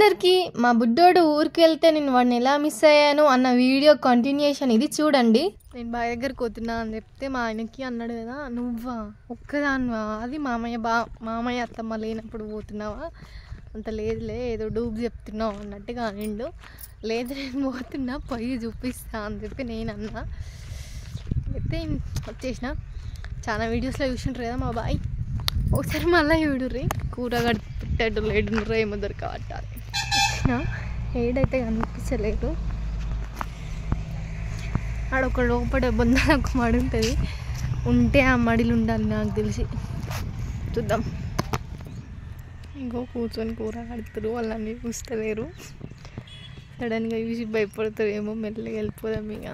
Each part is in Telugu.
ఆఖరికి మా బుడ్డోడు ఊరికి వెళ్తే నేను వాడిని ఎలా మిస్ అయ్యాను అన్న వీడియో కంటిన్యూషన్ ఇది చూడండి. నేను బావి దగ్గరికి పోతున్నా అని చెప్తే మా ఆయనకి అన్నాడు కదా, నువ్వా ఒక్కదానివా, అది మామయ్య అత్తమ్మ లేనప్పుడు పోతున్నావా, అంత లేదులే ఏదో డూబ్ చెప్తున్నావు అన్నట్టుగా అనిండు. లేదు నేను పోతున్నా పొయ్యి చూపిస్తా అని చెప్పి నేను అన్నా. అయితే వచ్చేసిన. చాలా వీడియోస్లో చూసింటారు కదా మా బాయ్, ఒకసారి మళ్ళీ చూడుర్రి. కూర కట్టిపెట్టాడు లేడుర్రో ఏమో దొరకబట్టాలి. ఏడైతే కనిపించలేదు. ఆడొక లోపల బొంద ఒక మడి ఉంటుంది, ఉంటే ఆ మడిలు ఉండాలి నాకు తెలిసి. చూద్దాం. ఇంకో కూర్చొని కూర కడుతురు, వాళ్ళన్నీ చూస్తలేరు. సడన్గా చూసి భయపడతారు ఏమో, మెల్లగా వెళ్ళిపోదాం ఇక.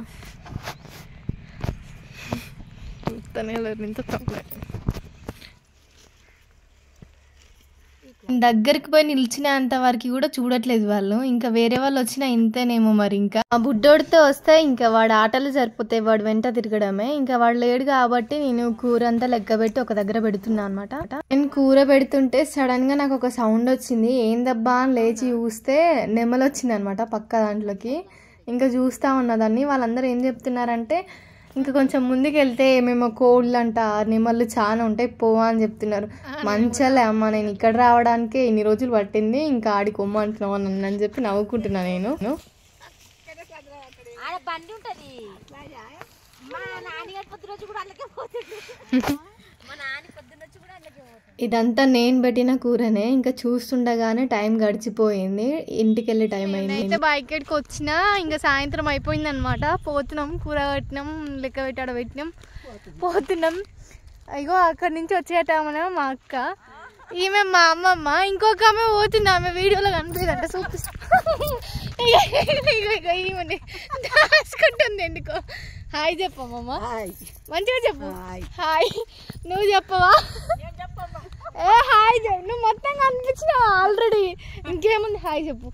చూస్తూనే లేరు ఇంత తక్కువ. దగ్గరికి పోయి నిలిచినంత వరకు కూడా చూడట్లేదు వాళ్ళు. ఇంకా వేరే వాళ్ళు వచ్చినా ఇంతేనేమో మరి. ఇంకా ఆ బుడ్డోడితో వస్తే ఇంకా వాడు ఆటలు సరిపోతాయి, వాడు వెంట తిరగడమే. ఇంకా వాడు లేడు కాబట్టి నేను కూర అంతా లెక్క పెట్టి ఒక దగ్గర పెడుతున్నా అనమాట. నేను కూర పెడుతుంటే సడన్ గా నాకు ఒక సౌండ్ వచ్చింది. ఏందబ్బా అని లేచి చూస్తే నెమలు వచ్చింది అనమాట పక్క దాంట్లోకి. ఇంకా చూస్తా ఉన్నదాన్ని. వాళ్ళందరూ ఏం చెప్తున్నారంటే, ఇంకా కొంచెం ముందుకు వెళ్తే ఏమేమో కోళ్ళు అంట, నెమళ్ళు చాలా ఉంటాయి పోవా అని చెప్తున్నారు. మంచిలే అమ్మ, నేను ఇక్కడ రావడానికే ఇన్ని రోజులు పట్టింది, ఇంకా ఆడి కొమ్మ అంటున్నావు అని చెప్పి నవ్వుకుంటున్నా నేను. ఇదంతా నేను పెట్టిన కూరనే. ఇంకా చూస్తుండగానే టైం గడిచిపోయింది, ఇంటికి వెళ్ళే టైం అయింది. అయితే బైకెట్కి వచ్చినా ఇంకా సాయంత్రం అయిపోయింది అనమాట. పోతున్నాం, కూర పెట్టినాం, లెక్క పెట్టి ఆడ పెట్టినాం, పోతున్నాం. అయ్యో అక్కడి నుంచి వచ్చేటమన మా అక్క, ఈమె మా అమ్మమ్మ, ఇంకొక ఆమె పోతుంది. ఆమె వీడియోలో కనిపించదంట, చూపిస్తా. ఈమె దాచుకుంటుంది ఎందుకో. హాయ్ చెప్పమ్మమ్మ, మంచిగా చెప్పు. హాయ్ నువ్వు చెప్పవా? ఏ హాయ్ చెప్పు, నువ్వు మొత్తం కనిపించినావా ఆల్రెడీ. ఇంకేముంది, హాయ్ చెప్పు.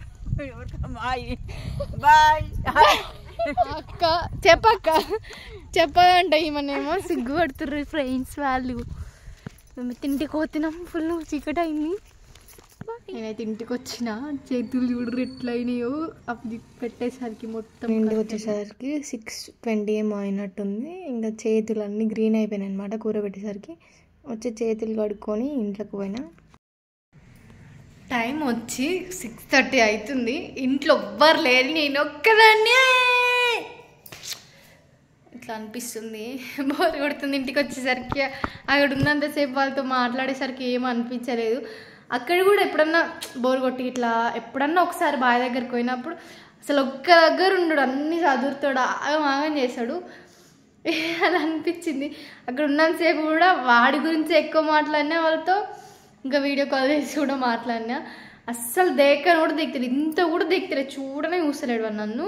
అక్క చెప్పక్క చెప్పదంట. ఈమెనేమో సిగ్గుపడుతుర్రు ఫ్రెండ్స్ వాళ్ళు. మేము తింటికి పోతున్నాం, ఫుల్ చీకటి అయింది. నేనైతే ఇంటికి వచ్చిన, చేతులు చూడరు ఎట్లా అయినాయో. అప్పుడు పెట్టేసరికి మొత్తం ఇంటికి వచ్చేసరికి 6:20 ఏమో అయినట్టుంది. ఇంకా చేతులు అన్నీ గ్రీన్ అయిపోయినాయి అనమాట కూర పెట్టేసరికి. వచ్చి చేతులు కడుక్కొని ఇంట్లోకి పోయినా. టైం వచ్చి 6:30 అవుతుంది. ఇంట్లో ఎవ్వరు లేరు, నేను ఒక్కదాన్ని. ఇట్లా అనిపిస్తుంది, బోర్ కొడుతుంది. ఇంటికి వచ్చేసరికి అక్కడ ఉన్నంతసేపు వాళ్ళతో మాట్లాడేసరికి ఏమో అనిపించలేదు. అక్కడ కూడా ఎప్పుడన్నా బోర్ కొట్టి ఇట్లా ఎప్పుడన్నా ఒకసారి బావి దగ్గరికి పోయినప్పుడు అసలు ఒక్క దగ్గర ఉండడు, అన్నీ చదువుతాడు, ఆగం చేస్తాడు. అలా అనిపించింది. అక్కడ ఉన్నంతసేపు కూడా వాడి గురించి ఎక్కువ మాట్లాడినా వాళ్ళతో, ఇంకా వీడియో కాల్ చేసి కూడా మాట్లాడినా. అస్సలు దేక్కని కూడా దిగుతాడు, ఇంత కూడా దిగుతాడు, చూడనే చూస్తలేడు వాడు నన్ను.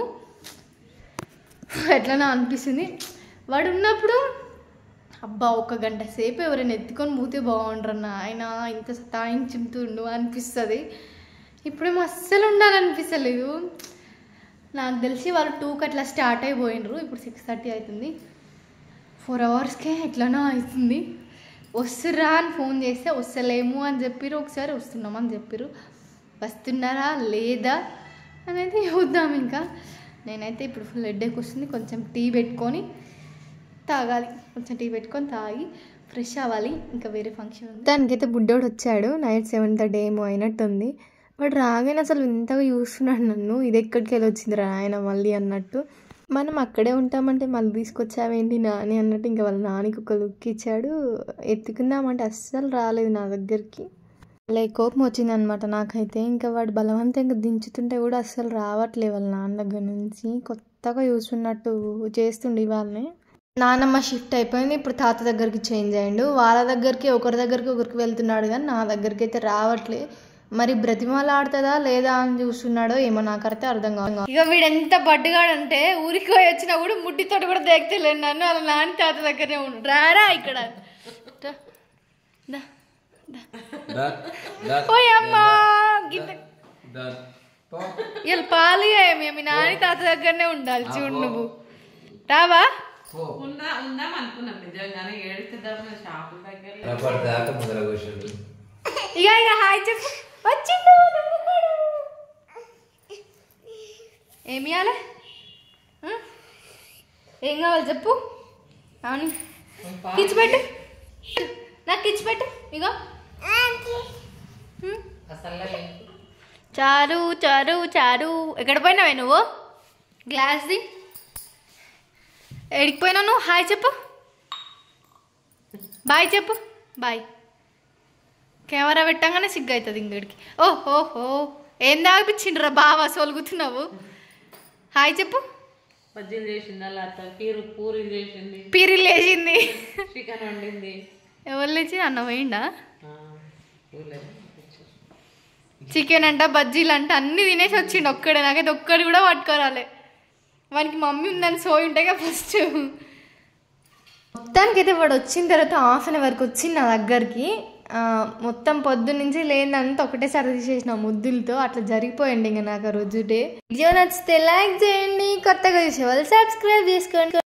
ఎట్లనా అనిపిస్తుంది. వాడు ఉన్నప్పుడు అబ్బా ఒక గంట సేపు ఎవరైనా ఎత్తుకొని పోతే బాగుండ్రన్న, ఆయన ఇంత సతాయించుతుండు అనిపిస్తుంది. ఇప్పుడేమో అస్సలు ఉండాలనిపిస్తలేదు. నాకు తెలిసి వాళ్ళు 2కి అట్లా స్టార్ట్ అయిపోయినరు. ఇప్పుడు 6:30 అవుతుంది. 4 అవర్స్కే ఎట్లనో అవుతుంది. వస్తుర్రా అని ఫోన్ చేస్తే వస్తలేము అని చెప్పారు. ఒకసారి వస్తున్నామని చెప్పారు. వస్తున్నారా లేదా అనేది చూద్దాం. ఇంకా నేనైతే ఇప్పుడు ఫుల్ హెడేక్ వస్తుంది. కొంచెం టీ పెట్టుకొని తాగాలి, కొంచెం టీ పెట్టుకొని తాగి ఫ్రెష్ అవ్వాలి. ఇంకా వేరే ఫంక్షన్ ఉంది. దానికైతే బుడ్డోడు వచ్చాడు. నైట్ 7:30 ఏమో అయినట్టుంది. వాడు రాగానే అసలు ఇంతగా చూస్తున్నాడు నన్ను. ఇది ఎక్కడికి వెళ్ళి వచ్చిందిరా ఆయన మళ్ళీ అన్నట్టు. మనం అక్కడే ఉంటామంటే మళ్ళీ తీసుకొచ్చావేంటి నాని అన్నట్టు. ఇంకా వాళ్ళ నానికి ఒక లుక్ ఇచ్చాడు. ఎత్తుకుందామంటే అస్సలు రాలేదు నా దగ్గరికి. అలా కోపం వచ్చిందనమాట నాకైతే. ఇంకా వాడు బలవంతంగా దించుతుంటే కూడా అస్సలు రావట్లేదు వాళ్ళ నాన్న దగ్గర నుంచి. కొత్తగా చూస్తున్నట్టు చేస్తుండే. వాళ్ళని నానమ్మ షిఫ్ట్ అయిపోయింది. ఇప్పుడు తాత దగ్గరికి చేంజ్ అయ్యిండు. వాళ్ళ దగ్గరికి ఒకరికి వెళ్తున్నాడు కానీ నా దగ్గరికి అయితే రావట్లే. మరి బ్రతిమాల ఆడుతుందా లేదా అని చూస్తున్నాడో ఏమో, నాకైతే అర్థం కాదు. ఇక వీడు ఎంత బడ్డుగాడంటే ఊరికి పోయి వచ్చినా కూడా ముట్టితోటి కూడా దేక్తలేను నన్ను. వాళ్ళ నాన్న తాత దగ్గరనే ఉండు. రారా ఇక్కడ పోయమ్మా. ఇలా పాలు మీ నాని తాత దగ్గరనే ఉండాలి. చూడు నువ్వు రావా. ఇక హాయ్ చెప్పు. వచ్చిండు ఏమి ఇవ్వాలి? ఏం కావాలి చెప్పు. అవును కిచ్చి పెట్టు, నాకు కిచ్చి పెట్టు. ఇగో చారు చారు చారు. ఎక్కడ పోయినావే నువ్వు? గ్లాస్ది ఎడికిపోయినావు నువ్వు? హాయ్ చెప్పు, బాయ్ చెప్పు, బాయ్. కెమెరా పెట్టంగానే సిగ్గు అవుతుంది ఇంకడికి. ఓహో ఏం తాగిపించిండ్రా బావా సొలుగుతున్నావు? హాయ్ చెప్పు. పీరీలు వేసింది. ఎవరు లేచి అన్న పోయిండా? చికెన్ అంట బజ్జీలు అంట అన్ని తినేసి వచ్చిండు ఒక్కడే. నాకైతే ఒక్కడి కూడా పట్టుకోరాలే. వానికి మమ్మీ ఉందని సోయి ఉంటాయిగా ఫస్ట్. మొత్తానికైతే వాడు వచ్చిన తర్వాత ½ an hour వచ్చింది నా దగ్గరికి. మొత్తం పొద్దు నుంచి లేదంతా ఒకటేసారి తీసేసిన ముద్దులతో. అట్లా జరిగిపోయండి ఇంకా నాకు ఆ రోజు డే. వీడియో నచ్చితే లైక్ చేయండి, కొత్తగా చూసే వాళ్ళు సబ్స్క్రైబ్ చేసుకోండి.